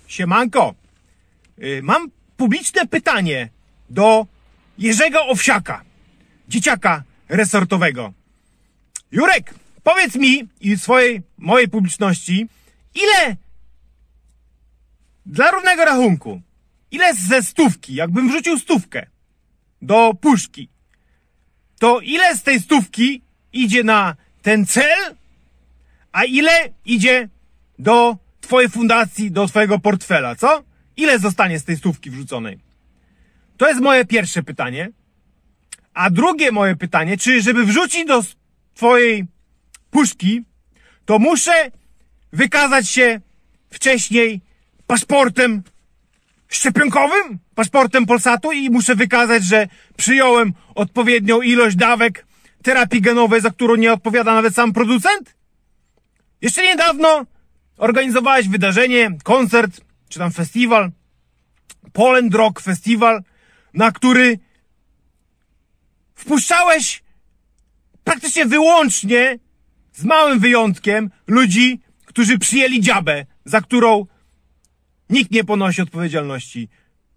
Siemanko. Mam publiczne pytanie do Jerzego Owsiaka, dzieciaka resortowego. Jurek, powiedz mi i mojej publiczności, ile dla równego rachunku, ile ze stówki, jakbym wrzucił stówkę do puszki, to ile z tej stówki idzie na ten cel, a ile idzie do twojej fundacji, do twojego portfela, co? Ile zostanie z tej stówki wrzuconej? To jest moje pierwsze pytanie. A drugie moje pytanie, czy żeby wrzucić do twojej puszki, to muszę wykazać się wcześniej paszportem szczepionkowym, paszportem Polsatu i muszę wykazać, że przyjąłem odpowiednią ilość dawek terapii genowej, za którą nie odpowiada nawet sam producent? Jeszcze niedawno organizowałeś wydarzenie, koncert, czy tam festiwal, Poland Rock Festival, na który wpuszczałeś praktycznie wyłącznie, z małym wyjątkiem, ludzi, którzy przyjęli dziabę, za którą nikt nie ponosi odpowiedzialności.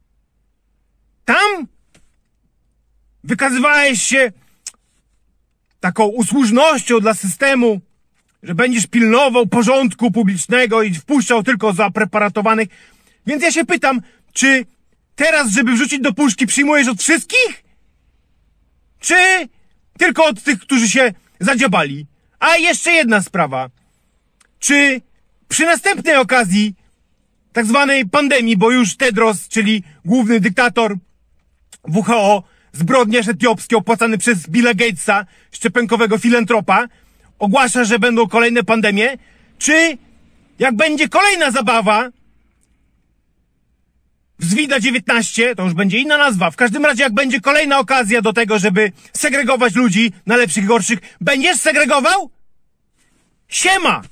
Tam wykazywałeś się taką usłużnością dla systemu, że będziesz pilnował porządku publicznego i wpuszczał tylko zapreparatowanych. Więc ja się pytam, czy teraz, żeby wrzucić do puszki, przyjmujesz od wszystkich? Czy tylko od tych, którzy się zadziabali? A jeszcze jedna sprawa. Czy przy następnej okazji tak zwanej pandemii, bo już Tedros, czyli główny dyktator WHO, zbrodniarz etiopski opłacany przez Billa Gatesa, szczepionkowego filantropa, ogłasza, że będą kolejne pandemie, czy jak będzie kolejna zabawa w Zwida 19, to już będzie inna nazwa. W każdym razie, jak będzie kolejna okazja do tego, żeby segregować ludzi na lepszych i gorszych, będziesz segregował? Siema!